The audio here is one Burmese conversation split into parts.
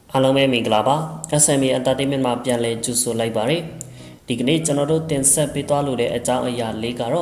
အားလုံးပဲမင်္ဂလာပါ SMA Entertainment မှာပြန်လည်ကြိုဆိုလိုက်ပါတယ်ဒီကနေ့ကျွန်တော်တို့တင်ဆက်ပေးသွားလို့တဲ့အကြောင်းအရာလေးကတော့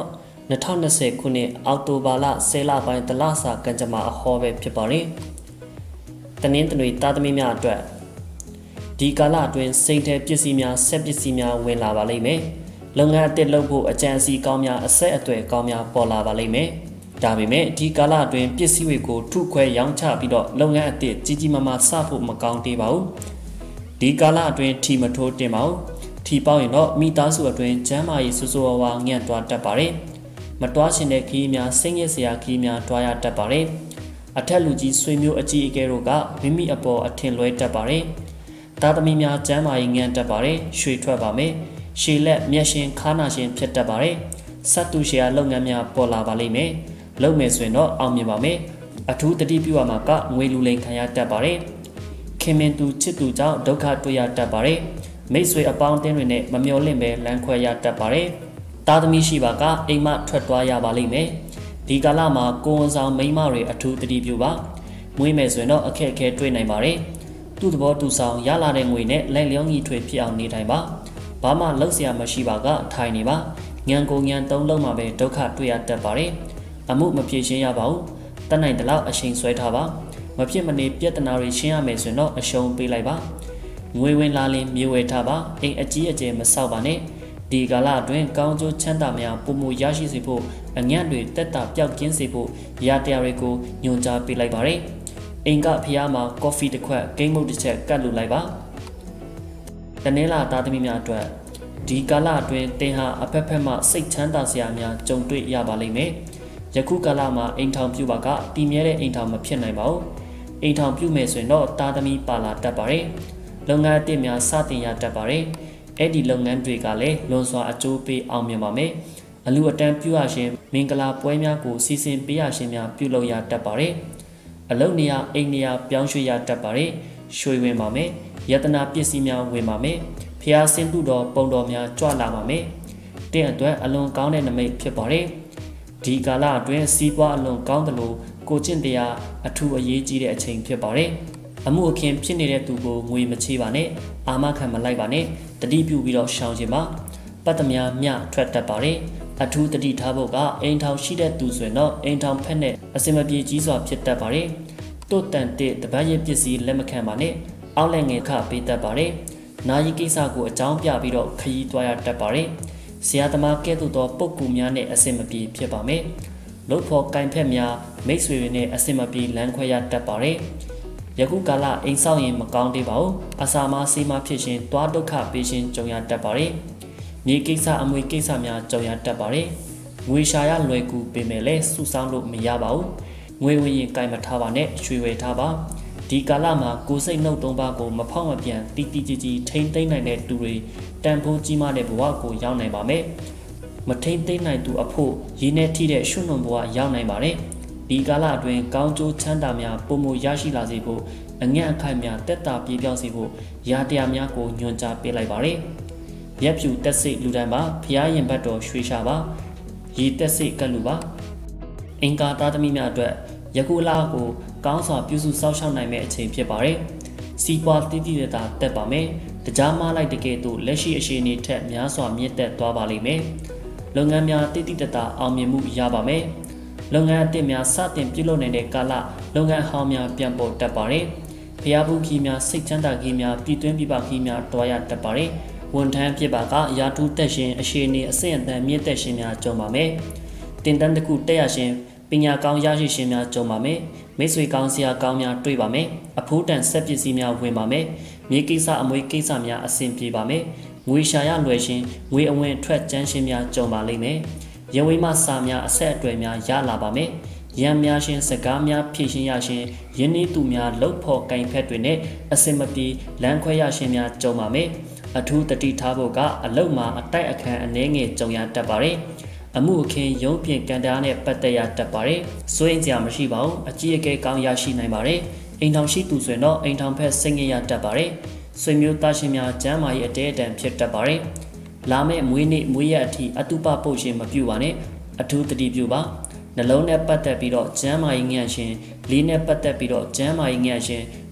2020ခုနှစ်အောက်တိုဘာလ10လပိုင်းတလစာကံကြမ္မာအဟောပဲဖြစ်ပါတယ်တနင်္ဂနွေသားသမီးများအတွက်ဒီကာလအတွင်းစိတ်ထဲပစ္စည်းများဆက်ပစ္စည်းများဝင်လာပါလိမ့်မယ်လုပ်ငန်းအသစ်လုပ်ဖို့အကြံအစီကောင်းများအဆက်အသွယ်ကောင်းများပေါ်လာပါလိမ့်မယ်ဒါပေမဲ့ဒီကာလအတွင်းပစ္စည်းတွေကိုထုခွဲရောင်းချပြီးတော့လုပ်ငန်းအသစ်ကြီးကြီးမားမားစဖို့မကောင်းသေးပါဘူးဒီကာလအတွင်းထီမထိုးတင်ပါဘူးထီပေါက်ရင်တော့မိသားစုအတွင်းကျမ်းမာရေးဆူဆူဝါးဝါငှက်သွားတတ်ပါတယ်မတွားရှင်တဲ့ခီးများစိတ်ညစ်စရာခီးများတွားရတတ်ပါတယ်အထက်လူကြီးဆွေမျိုးအကြီးအကဲတို့ကမိမိအပေါ်အထင်လွဲတတ်ပါတယ်သားသမီးများကျမ်းမာရေးငှက်တတ်ပါတယ်ရွှေထွက်ပါမယ်ရှည်လက်မျက်ရှင်ခါနာရှင်ဖြစ်တတ်ပါတယ်စက်တူရှယ်ယာလုပ်ငန်းများပေါ်လာပါလိမ့်မယ်လုပ်မယ်ဆိုရင်တော့အောင်မြင်ပါမယ်အထူးတတိပြုရမှာကငွေလူလိမ်ခံရတတ်ပါတယ်ခင်မင်သူချစ်သူကြောင့်ဒုက္ခတွေ့ရတတ်ပါတယ်မိတ်ဆွေအပေါင်းအသင်းတွေနဲ့မမျှော်လင့်ပဲလမ်းခွဲရတတ်ပါတယ်သားသမီးရှိပါကအိမ်မထွက်သွားရပါလိမ့်မယ်ဒီကာလမှာကိုဝန်ဆောင်မိန်းမတွေအထူးတတိပြုပါမွေးမယ်ဆိုရင်တော့အခက်အခဲတွေ့နိုင်ပါတယ်သူ့သဘောသူဆောင်ရလာတဲ့ငွေနဲ့လက်လျောင်းကြီးထွေဖြစ်အောင်နေထိုင်ပါဘာမှလုပ်စရာမရှိပါကထိုင်နေပါညံကိုညံသုံးလုံးမှာပဲဒုက္ခတွေ့ရတတ်ပါတယ်အမှုမဖြေရှင်းရပါဘူးတတ်နိုင်တဲ့လောက်အချိန်ဆွဲထားပါမဖြစ်မနေပြဿနာတွေရှင်းရမယ်ဆိုရင်တော့အရှုံးပေးလိုက်ပါငွေဝင်လာရင်မြေဝယ်ထားပါအိမ်အကြီးအကျယ်မဆောက်ပါနဲ့ဒီကာလအတွင်းကောင်းကျိုးချမ်းသာများပုံမူရရှိစေဖို့အညံ့တွေတက်တာပျောက်ကင်းစေဖို့ရာတရားတွေကိုညွှန်ကြားပေးလိုက်ပါတယ်အိမ်ကဖျားမှာကော်ဖီတစ်ခွက်ဂိမ်းမုတ်တစ်ချက်ကတ်လူလိုက်ပါတနင်္လာသားသမီးများအတွက်ဒီကာလအတွင်းတင်ဟာအဖက်ဖက်မှစိတ်ချမ်းသာစရာများကြုံတွေ့ရပါလိမ့်မယ်ယခုကာလမှာအိမ်ထောင်ပြုပါကတည်မြဲတဲ့အိမ်ထောင်မဖြစ်နိုင်ပါဘူးအိမ်ထောင်ပြုမယ်ဆိုရင်တော့သားသမီးပါလာတတ်ပါတယ်လုပ်ငန်းအသစ်များစတင်ရတတ်ပါတယ်အဲ့ဒီလုပ်ငန်းတွေကလည်းလွန်စွာအကျိုးပေးအောင်မြင်ပါမယ်အလူအတန်းပြုရရှင်မင်္ဂလာပွဲများကိုစီစဉ်ပေးရရှင်များပြုလုပ်ရတတ်ပါတယ်အလုပ်နေရာအိမ်နေရာပြောင်းရွှေ့ရတတ်ပါတယ်ရွှေဝင်ပါမယ်ယတနာပစ္စည်းများဝင်ပါမယ်ဖျားဆင်းသူတော်ပုံတော်များကြွလာပါမယ်တင့်အတွက်အလွန်ကောင်းတဲ့နမိတ်ဖြစ်ပါတယ်ဒီကာလအတွင်းစီးပွားအလွန်ကောင်းသလိုကိုကျင့်တရားအထူးအရေးကြီးတဲ့အချိန်ဖြစ်ပါတယ်အမှုအခင်းဖြစ်နေတဲ့သူကိုငွေမချေးပါနဲ့အာမခံမလိုက်ပါနဲ့တတိပြုပြီးတော့ရှောင်ခြင်းပါပတ်သမားမြထွက်တတ်ပါတယ်အထူးတတိထားဖို့ကအိမ်ထောင်ရှိတဲ့သူဆိုရင်တော့အိမ်ထောင်ဖက်နဲ့အစင်မပြေကြီးစွာဖြစ်တတ်ပါတယ်တုတ်တန်တဲ့တပတ်ရဲ့ပစ္စည်းလက်မခံပါနဲ့အောက်လက်ငယ်ခပေးတတ်ပါတယ်နာယီကိစ္စကိုအကြောင်းပြပြီးတော့ခရီးသွားရတတ်ပါတယ်ဆရာသမားကဲ့သို့သောပုဂ္ဂိုလ်များနဲ့အစင်မပြေဖြစ်ပါမယ်လုပ်ဖို့ကင်ဖက်များမိတ်ဆွေတွေနဲ့အစင်မပြေလမ်းခွဲရတတ်ပါတယ်ယခုကာလအိမ်ဆောက်ရင်မကောင်းသေးပါဘူးအစာမဆေးမဖြစ်ခြင်းတွားဒုက္ခပေးခြင်းကြုံရတတ်ပါတယ်မြေကိစ္စအမွေကိစ္စများကြုံရတတ်ပါတယ်ငွေရှာရလွယ်ကူပေမဲ့လည်းစုဆောင်းလို့မရပါဘူးငွေဝင်ရင်ကင်မထားပါနဲ့ရွှေဝယ်ထားပါဒီကာလမှာကိုယ်စိတ်နှုတ်သုံးပါးကိုမဖောက်မပြန်တီးတီးကြီးကြီးထိမ့်သိမ့်နိုင်တဲ့သူတွေတန်ဖိုးကြီးမားတဲ့ဘဝကိုရောက်နိုင်ပါမယ်မထိမ့်သိမ့်နိုင်သူအဖို့ရင်းနဲ့ထိတဲ့ရှုနှုံဘဝရောက်နိုင်ပါတယ်ဒီကာလအတွင်းကောင်းကျိုးချမ်းသာများပုံမူရရှိလာစေဖို့အငှက်အခိုက်များတက်တာပြေပြောင်းစေဖို့ရာတရားများကိုညွှန်ကြားပေးလိုက်ပါတယ်ရက်ဖြူတက်စိတ်လူတန်းပါဖျားရင်ဘတ်တော်ရွှေရှာပါရေတက်စိတ်ကတ်လူပါအင်္ဂါသားသမီးများအတွက်ယခုလကိုကောင်းစွာပြုစုစောင့်ရှောက်နိုင်မယ့်အချိန်ဖြစ်ပါတယ်စီးပွားတိတိတတာတက်ပါမယ်တကြားမလိုက်တကယ်တော့လက်ရှိအခြေအနေထက်များစွာမြင့်တက်သွားပါလိမ့်မယ်လုပ်ငန်းများတိတိတတာအောင်မြင်မှုရပါမယ်လုပ်ငန်းအသစ်များစတင်ပြုလုပ်နိုင်တဲ့ကာလလုပ်ငန်းဟောင်းများပြန်ပေါ်တက်ပါတယ်ဖျားဘူးခီးများစိတ်ချမ်းသာခီးများပြည်တွင်းပြည်ပခီးများတွားရတက်ပါတယ်ဝန်ထမ်းဖြစ်ပါကရာထူးတက်ရှင်အခြေအနေအဆင့်အတန်းမြင့်တက်ရှင်များကြုံပါမယ်တင်တန်းတစ်ခုတက်ရရှင်ပညာကောင်းရရှိရှင်များကြုံပါမယ်မိတ်ဆွေကောင်းဆရာကောင်းများတွေ့ပါမယ်အဖိုးတန်ဆက်ပစ္စည်းများဝင်ပါမယ်မြေကိစ္စအမွေကိစ္စများအဆင်ပြေပါမယ်ငွေရှာရလွယ်ရှင်ငွေအဝင်ထွက်ကျန်းရှင်များကြုံပါလိမ့်မယ်ရဝိမစာများအဆက်အသွယ်များရလာပါမယ်ရံများရှင်စကားများဖြည့်ရှင်ရရှင်ယင်းနည်းသူများလှုပ်ဖို့ကင်ဖက်တွေနဲ့အစင်မပြေလမ်းခွဲရရှင်များကြုံပါမယ်အထူးတတိထားဖို့ကအလုတ်မှာအတိုက်အခန်းအနှဲငယ်ကြုံရတတ်ပါတယ်အမှုအခင်းရုံးပြင်ကန်တားနဲ့ပတ်သက်ရတတ်ပါတယ်စိုးရင်စရာမရှိပါဘူးအကြီးအကဲကောင်းရရှိနိုင်ပါတယ်အိမ်ထောင်ရှိသူဆိုရင်တော့အိမ်ထောင်ဖက်စိတ်ငြိမ်ရတတ်ပါတယ်ဆွေမျိုးသားချင်းများကျမ်းမာရေးအတဲအတန်ဖြစ်တတ်ပါတယ်လာမယ့်မွေးနေ့မွေးရက်အထိအတုပပုတ်ရှင်မပြုပါနဲ့အထူးတတိပြုပါနှလုံးနဲ့ပတ်သက်ပြီးတော့ကျမ်းမာရေးငှက်ရှင်လေးနဲ့ပတ်သက်ပြီးတော့ကျမ်းမာရေးငှက်ရှင်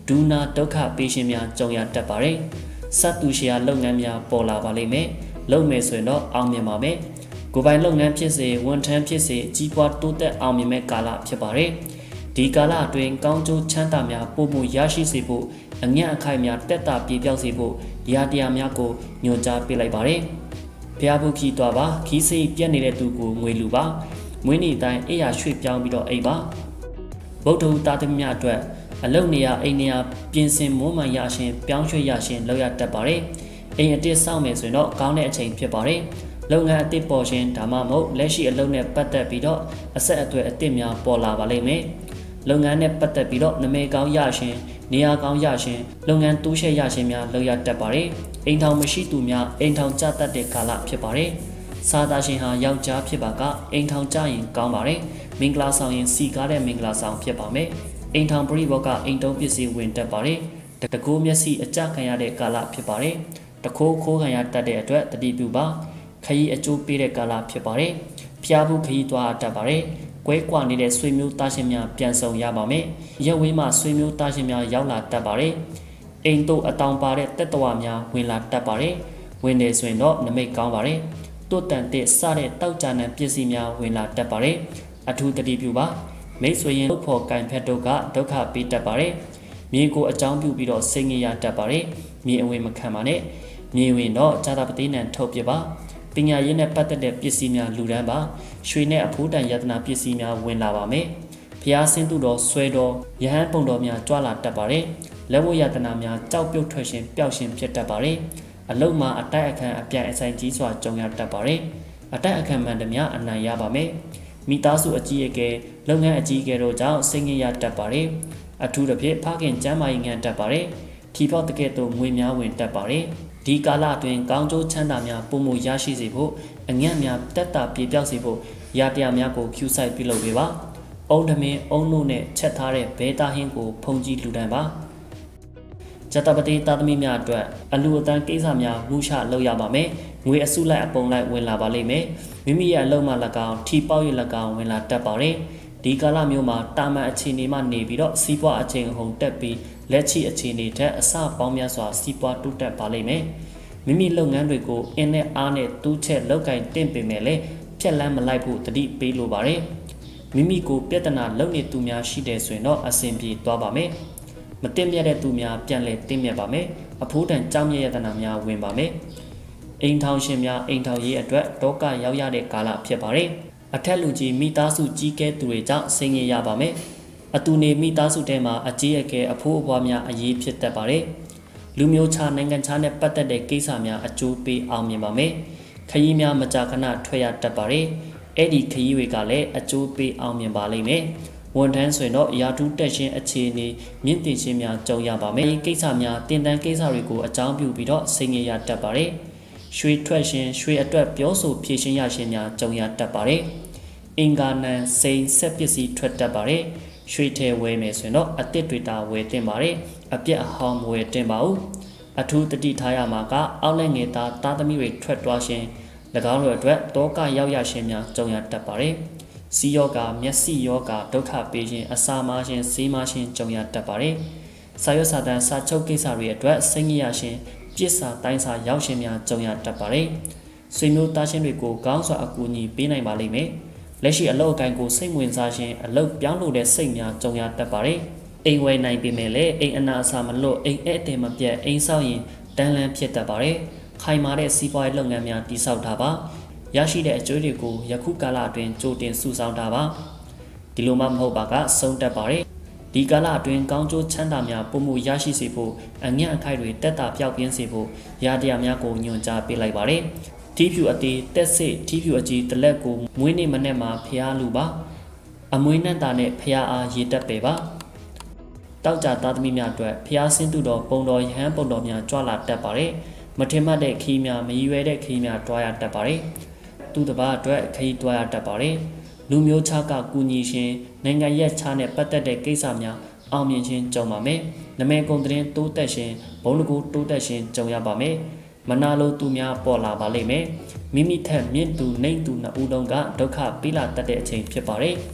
ဒူနာဒုက္ခပေးခြင်းများကြုံရတတ်ပါတယ်စတ်တူရှီယာလုပ်ငန်းများပေါ်လာပါလိမ့်မယ်လုပ်မယ်ဆိုရင်တော့အောင်မြင်ပါမယ်ကိုယ်ပိုင်လုပ်ငန်းဖြစ်စေဝန်ထမ်းဖြစ်စေကြီးပွားတိုးတက်အောင်မြင်မဲ့ကာလဖြစ်ပါတယ်ဒီကာလအတွင်းကောင်းကျိုးချမ်းသာများပိုမိုရရှိစေဖို့အငြက်အခိုက်များတက်တာပြေပြောက်စေဖို့ရာတရားများကိုညွှန်ကြားပေးလိုက်ပါတယ်ဖျားဖို့ခီးသွားပါခီးစိတ်ပြက်နေတဲ့သူကိုငွေလူပါမွေးနေ့တိုင်းအိယာရွှေ့ပြောင်းပြီးတော့အိပ်ပါဗုဒ္ဓဟူသားသမီးများအတွက်အလုံနေရအိမ်နေရပြင်ဆင်မွမ်းမံရရှင်ပြောင်းရွှေ့ရရှင်လောက်ရတတ်ပါတယ်အိမ်အတစ်စောင့်မယ်ဆိုရင်တော့ကောင်းတဲ့အချိန်ဖြစ်ပါတယ်လုပ်ငန်းအတစ်ပေါ်ရှင်ဒါမှမဟုတ်လက်ရှိအလုပ်နဲ့ပတ်သက်ပြီးတော့အဆက်အသွယ်အတစ်များပေါ်လာပါလိမ့်မယ်လုပ်ငန်းနဲ့ပတ်သက်ပြီးတော့နမဲကောင်းရရှင်နေရာကောင်းရရှင်လုပ်ငန်းတိုးရှဲရရှင်များလောက်ရတတ်ပါတယ်အိမ်ထောင်မရှိသူများအိမ်ထောင်ကြတတ်တဲ့ကာလဖြစ်ပါတယ်စားသားရှင်ဟာယောက်ျားဖြစ်ပါကအိမ်ထောင်ကြရင်ကောင်းပါတယ်မင်္ဂလာဆောင်ရင်စီကားတဲ့မင်္ဂလာဆောင်ဖြစ်ပါမယ်အိမ်ထောင်ပရိဘောကအိမ်တုံးပစ္စည်းဝင်တတ်ပါတယ်တကိုးမျက်စိအကြခံရတဲ့ကာလဖြစ်ပါတယ်တခိုးခိုးခံရတတ်တဲ့အတွက်တတိပြုပါခရီးအကျိုးပေးတဲ့ကာလဖြစ်ပါတယ်ဖျားဖို့ခရီးသွားတတ်ပါတယ်ကွဲကွာနေတဲ့ဆွေမျိုးသားချင်းများပြန်ဆုံရပါမယ်ရက်ဝေးမှာဆွေမျိုးသားချင်းများရောက်လာတတ်ပါတယ်အိမ်တို့အတောင်ပါတဲ့တက်တဝများဝင်လာတတ်ပါတယ်ဝင်နေဆိုရင်တော့နမိတ်ကောင်းပါတယ်တွတ်တန်တဲ့စတဲ့တောက်ကြနံပစ္စည်းများဝင်လာတတ်ပါတယ်အထူးတတိပြုပါမိတ်ဆွေရင်လုပ်ဖို့ကံဖက်တို့ကဒုက္ခပေးတတ်ပါတယ်မြေကိုအကြောင်းပြုပြီးတော့စိတ်ငြိရတတ်ပါတယ်မြေအဝင်မခံပါနဲ့မြေဝင်တော့ဇာတာပတိနံထုတ်ပြပါပညာရေးနဲ့ပတ်သက်တဲ့ပစ္စည်းများလူဒန်းပါရွှေနဲ့အဖိုးတန်ယတနာပစ္စည်းများဝင်လာပါမယ်ဖျားဆင်းသူတော်ဆွဲတော်ယဟန်ပုံတော်များကြွလာတတ်ပါတယ်လက်ဝတ်ယတနာများကြောက်ပြုတ်ထွက်ရှင်ပျောက်ရှင်ဖြစ်တတ်ပါတယ်အလုံးမှာအတိုက်အခန်းအပြိုင်အဆိုင်ကြီးစွာကြုံရတတ်ပါတယ်အတိုက်အခန်းမှန်သမျှအနိုင်ရပါမယ်မိသားစုအကြီးအကဲလုပ်ငန်းအကြီးအကဲတို့ကြောင့်စိတ်ငြိရတတ်ပါတယ်အထူးသဖြင့်ဖခင်ကျမ်းမာရေးငံတတ်ပါတယ်ထီဖောက်တကဲ့သို့ငွေများဝင်တတ်ပါတယ်ဒီကာလအတွင်းကောင်းကျိုးချမ်းသာများပုံမရရှိစေဖို့အငတ်များတက်တာပြေပြောက်စေဖို့ရာတရားများကိုကျူဆိုင်ပြုလုပ်ပေးပါအုံးသမင်းအုံးလို့နဲ့ချက်ထားတဲ့ဘဲသားဟင်းကိုဖုန်ကြီးလူတန်းပါဇတပတိသားသမီးများအတွက်အလူအတန်းကိစ္စများမူချလုပ်ရပါမယ်ငွေအစုလိုက်အပုံလိုက်ဝင်လာပါလိမ့်မယ်မိမိရဲ့အလုံးမှ၎င်းထီပေါက်ရ၎င်းဝင်လာတတ်ပါတယ်ဒီကာလမျိုးမှာတာမန်အခြေအနေမှနေပြီးတော့စီးပွားအချိန်ဟုန်တက်ပြီးလက်ရှိအခြေအနေထက်အစပေါင်းများစွာစီးပွားတိုးတက်ပါလိမ့်မယ်မိမိလုပ်ငန်းတွေကိုအင်းနဲ့အားနဲ့တူးချက်လောက်ကင်တင့်ပင်မဲ့လေဖြက်လန်းမလိုက်ဖို့တတိပေးလိုပါတယ်မိမိကိုပြဿနာလုပ်နေသူများရှိတယ်ဆိုရင်တော့အဆင်ပြေသွားပါမယ်မတင်မြတ်တဲ့သူများပြန်လဲတင်မြတ်ပါမယ်အဖိုးတန်ကြောင်းမြတ်ယတနာများဝင်ပါမယ်အိမ်ထောင်ရှင်များအိမ်ထောင်ရေးအတွက်တောကရောက်ရတဲ့ကာလဖြစ်ပါတယ်အထက်လူကြီးမိသားစုကြီးကဲသူတွေကြောင့်ဆင်းရဲရပါမယ်အတူနေမိသားစုထဲမှာအကြီးအကဲအဖိုးအဖွားများအရေးဖြစ်တတ်ပါတယ်လူမျိုးခြားနိုင်ငံခြားနဲ့ပတ်သက်တဲ့ကိစ္စများအကျိုးပေးအောင်မြင်ပါမယ်ခရီးများမကြာခဏထွက်ရတတ်ပါတယ်အဲ့ဒီခရီးတွေကလည်းအကျိုးပေးအောင်မြင်ပါလိမ့်မယ်ဝန်ထမ်းဆိုရင်တော့ရာထူးတက်ခြင်းအခြေအနေမြင့်တင်ခြင်းများကြုံရပါမယ်ကိစ္စများတင်တန်းကိစ္စတွေကိုအကြောင်းပြုပြီးတော့ဆင်ငင်ရတတ်ပါတယ်ရွှေထွက်ရှင်ရွှေအတွက်ပြောဆိုဖြည့်ရှင်ရရှင်များကြုံရတတ်ပါတယ်အင်္ဂါနံစိန်ဆက်ပစ္စည်းထွက်တတ်ပါတယ်ရွှေထဲဝဲမယ်ဆိုရင်တော့အတစ်တွေတာဝဲတင်ပါတယ်အပြက်အဟောင်းဝဲတင်ပါဦးအထူးတတိထားရမှာကအောက်လက်ငယ်သားသမီးတွေထွက်သွားရှင်၎င်းတို့အတွက်တောကရောက်ရရှင်များကြုံရတတ်ပါတယ်စီယောဂမျက်စိယောဂဒုက္ခပေးခြင်းအစာမရှင်ဈေးမရှင်ကြုံရတတ်ပါတယ်စာရွက်စာတမ်းစာချုပ်ကိစ္စတွေအတွက်စိတ်ငြိရရှင်ပြစ်စာတိုင်းစာရောက်ရှင်များကြုံရတတ်ပါတယ်ဆွေမျိုးသားချင်းတွေကိုကောင်းစွာအကူအညီပေးနိုင်ပါလိမ့်မယ်လက်ရှိအလုပ်အကိုင်ကိုစိတ်ဝင်စားခြင်းအလုပ်ပြောင်းလို့တဲ့စိတ်များကြုံရတတ်ပါတယ်အိမ်ဝယ်နိုင်ပေမဲ့လည်းအိမ်အနာအစာမလွတ်အိမ်အဲ့တဲ့မပြတ်အိမ်ဆောက်ရင်တန်းလန်းဖြစ်တတ်ပါတယ်ခိုင်မာတဲ့စီးပွားရေးလုပ်ငန်းများတည်ဆောက်တာပါရရှိတဲ့အကျိုးတွေကိုယခုကာလအတွင်းကြိုတင်စုဆောင်းတာပါဒီလိုမှမဟုတ်ပါကဆုံးတက်ပါတယ်ဒီကာလအတွင်းကောင်းကျိုးချမ်းသာများပုံမှုရရှိစေဖို့အငြက်အခိုက်တွေတက်တာပြောက်ပြင်းစေဖို့ရာတရားများကိုညွှန်ကြားပေးလိုက်ပါတယ်တီးဖြူအသေးတက်စစ်တီးဖြူအကြီးတလက်ကိုမွေးနေ့မနေ့မှာဖျားလူပါအမွေးနှံ့တာနဲ့ဖျားအားရေတက်ပေပါတောက်ကြသားသမီးများအတွက်ဖျားဆင်းသူတော်ပုံတော်ယဟန်ပုံတော်များကြွလာတတ်ပါတယ်မထင်မှတ်တဲ့ခီးများမရည်ရွယ်တဲ့ခီးများတွားရတတ်ပါတယ်သူတစ်ပါးအတွက်ခီးတွားရတတ်ပါတယ်လူမျိုးခြားကကူညီရှင်နိုင်ငံရဲ့ခြားနဲ့ပတ်သက်တဲ့ကိစ္စများအောင်မြင်ခြင်းကြုံပါမယ်နမဲကုံတရင်တိုးတက်ရှင်ဘုံတကူတိုးတက်ရှင်ကြုံရပါမယ်မနာလိုသူများပေါ်လာပါလိမ့်မယ်မိမိထက်မြင့်သူနှိမ့်သူနှစ်ဦးလုံးကဒုက္ခပေးလာတတ်တဲ့အချိန်ဖြစ်ပါတယ်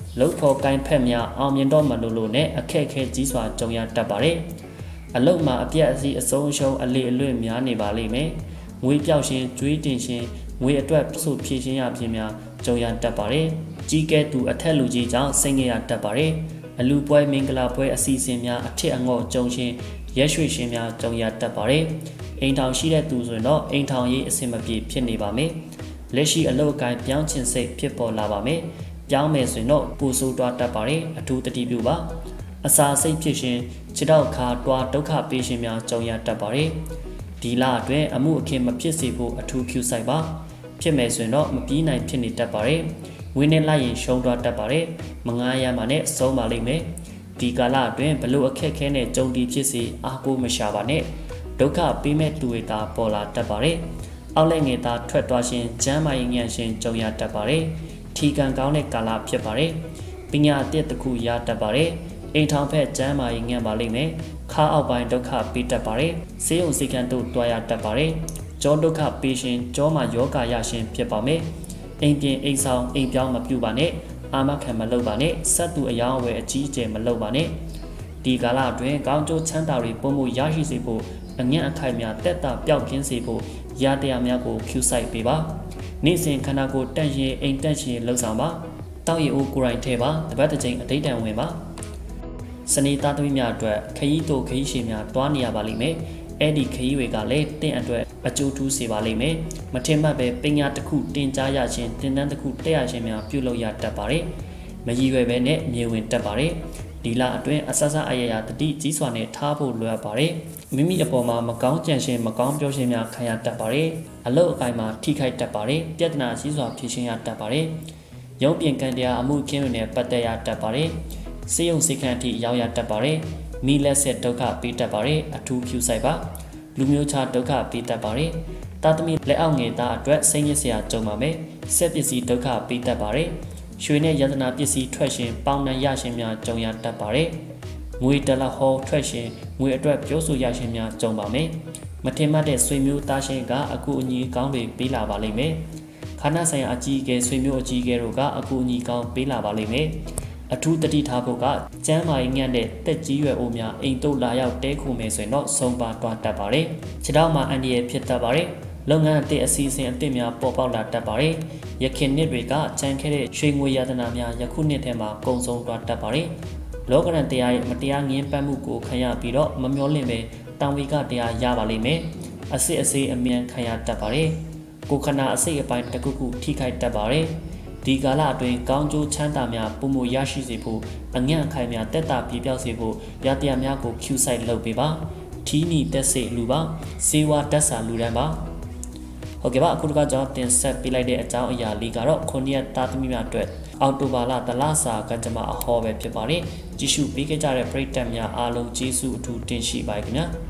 လုပ်ဖို့ကိုင်းဖက်များအောင်မြင်တော့မှလို့နဲ့အခက်အခဲကြီးစွာကြုံရတတ်ပါတယ်အလုပ်မှာအပြက်အစီအဆုံးအရှုံးအလေအလွတ်များနေပါလိမ့်မယ်ငွေပြောက်ရှင်ကြွေးတင်ရှင်ငွေအတွက်စုဖြည့်ရှင်းရခြင်းများကြုံရတတ်ပါတယ်ကြီးကဲသူအထက်လူကြီးကြောင့်စိတ်ငြိမ်ရတတ်ပါတယ်အလူပွဲမင်္ဂလာပွဲအစီအစဉ်များအထက်အငေါ့ကြုံရှင်ရက်ရွှေရှင်များကြုံရတတ်ပါတယ်အိမ်ထောင်ရှိတဲ့သူဆိုရင်တော့အိမ်ထောင်ရေးအဆင်မပြေဖြစ်နေပါမယ်လက်ရှိအလုပ်အကိုင်းပြောင်းချင်စိတ်ဖြစ်ပေါ်လာပါမယ်ပြောင်းမယ်ဆိုရင်တော့ပူဆိုးတွားတတ်ပါတယ်အထူးတတိပြုပါအစာစိတ်ဖြစ်ရှင်ခြေထောက်ခါတွားဒုက္ခပေးရှင်များကြုံရတတ်ပါတယ်ဒီလအတွင်းအမှုအခင်းမဖြစ်စေဖို့အထူးပြုဆိုင်ပါဖြစ်မယ်ဆိုရင်တော့မပြီးနိုင်ဖြစ်နေတတ်ပါတယ်ငွေနဲ့လိုက်ရင်ရှုံးသွားတတ်ပါတယ်မငားရမှနဲ့ဆုံးပါလိမ့်မယ်ဒီကာလအတွင်းဘလို့အခက်ခဲနဲ့ကြုံတီဖြစ်စေအားကိုးမရှာပါနဲ့ဒုက္ခပေးမဲ့သူတွေသာပေါ်လာတတ်ပါတယ်အောက်လက်ငယ်သားထွက်သွားခြင်းကျမ်းမာရေးဉာဏ်ရှင်ကြုံရတတ်ပါတယ်ထီကံကောင်းတဲ့ကာလဖြစ်ပါတယ်ပညာအသစ်တစ်ခုရတတ်ပါတယ်အိမ်ထောင်ဖက်ကျမ်းမာရေးဉာဏ်ပါလိမ့်မယ်ခါအောက်ပိုင်းဒုက္ခပေးတတ်ပါတယ်ဆေးရုံစိတ်ကံတို့တွားရတတ်ပါတယ်ကြောဒုက္ခပေးရှင်ကြောမှာယောဂရရှင်ဖြစ်ပါမယ်အိမ်ပြင်အိမ်ဆောင်အိမ်ပြောင်းမပြုပါနဲ့အာမခံမလုပ်ပါနဲ့စက်သူအယောင်အဝယ်အကြီးအကျယ်မလုပ်ပါနဲ့ဒီကာလအတွင်းကောင်းကျိုးချမ်းသာတွေပုံမှုရရှိစေဖို့အငြင်းအခိုက်များတက်တာပျောက်ကင်းစေဖို့ရတရားများကိုဖြူဆိုင်ပေးပါနေ့စဉ်ခန္ဓာကိုယ်တက်ရင်အိမ်တက်ရင်လှုပ်ဆောင်ပါတောက်ရည်အိုးကိုယ်တိုင်ထဲပါတပတ်တစ်ချိန်အဋိဌံဝင်ပါစနေသားသမီးများအတွက်ခရီးတို့ခရီးရှည်များတွားနေရပါလိမ့်မယ်အဲ့ဒီခရီးတွေကလည်းတင့်အတွက်အကျိုးထူးစေပါလိမ့်မယ်မထင်မှတ်ပဲပညာတစ်ခုတင်ကြားရခြင်းတင်တန်းတစ်ခုတက်ရခြင်းများပြုလုပ်ရတတ်ပါတယ်မရည်ရွယ်ပဲနဲ့မြေဝင်တတ်ပါတယ်ဒီလအတွင်းအဆဆအယရာတတိကြီးစွာနဲ့ထားဖို့လိုအပ်ပါတယ်မိမိအပေါ်မှာမကောင်းကြံရှင်မကောင်းပြောခြင်းများခံရတတ်ပါတယ်အလုတ်အကိုင်မှာထိခိုက်တတ်ပါတယ်ပြဿနာကြီးစွာဖြေရှင်းရတတ်ပါတယ်ရုံးပြင်ကံတရားအမှုခင်းတွေနဲ့ပတ်သက်ရတတ်ပါတယ်စေယုံစိတ်ခန့်အထိရောက်ရတတ်ပါတယ်မိလက်ဆက်ဒုက္ခပေးတတ်ပါတယ်အထူးဖြူဆိုင်ပါလူမျိုးခြားဒုက္ခပေးတတ်ပါတယ်တာသမီလက်အောက်ငယ်သားအတွက်စိတ်ညစ်စရာကြုံပါမယ်ဆက်ပစ္စည်းဒုက္ခပေးတတ်ပါတယ်ရွှေနဲ့ယန္တနာပစ္စည်းထွက်ရှင်ပေါင်နှံရရှင်များကြုံရတတ်ပါတယ်ငွေတလဟောထွက်ရှင်ငွေအတွက်ပြောဆိုရရှင်များကြုံပါမယ်မထင်မှတ်တဲ့ဆွေမျိုးသားရှင်ကအကူအညီကောင်းတွေပေးလာပါလိမ့်မယ်ခန္ဓာဆိုင်ရာအကြီးအကဲဆွေမျိုးအကြီးအကဲတို့ကအကူအညီကောင်းပေးလာပါလိမ့်မယ်အထူးတတိထားဖို့ကကျမ်းမာရေးညံ့တဲ့တက်ကြီးရွယ်အိုများအိမ်တို့လာရောက်တဲခုမယ်ဆိုရင်တော့ဆုံးပါတွားတတ်ပါတယ်ခြေထောက်မှာအန်ဒီရဖြစ်တတ်ပါတယ်လုပ်ငန်းအသစ်အစီအစဉ်အသစ်များပေါ်ပေါက်လာတတ်ပါတယ်ရခင်နှစ်တွေကကြံခဲ့တဲ့ရွှေငွေရတနာများယခုနှစ်ထဲမှာကုန်ဆုံးသွားတတ်ပါတယ်လောကရန်တရားရဲ့မတရားငင်းပန်းမှုကိုခံရပြီးတော့မမျောလင့်ပဲတံဝေကတရားရပါလိမ့်မယ်အစစ်အစေးအမြန်ခံရတတ်ပါတယ်ကိုခနာအစိတ်အပိုင်းတစ်ခုခုထိခိုက်တတ်ပါတယ်ဒီကာလအတွင်းကောင်းကျိုးချမ်းသာများပုံမှုရရှိစေဖို့အငြံ့အခိုင်များတက်တာပြေပြောက်စေဖို့ရတရားများကို Q site လုပ်ပေးပါထီးနီတက်စေလူပါစေဝါတက်စာလူတန်းပါဟုတ်ကဲ့ပါအခုတခါကျွန်တော်တင်ဆက်ပေးလိုက်တဲ့အကြောင်းအရာလေးကတော့ခုနှစ်သားသမီးများအတွက်အောက်တိုဘာလတလစာကကြမ္မာအဟောပဲဖြစ်ပါတယ်ကြည့်ရှုပေးကြတဲ့ပရိသတ်များအားလုံးကျေးဇူးအထူးတင်ရှိပါတယ်ခင်ဗျာ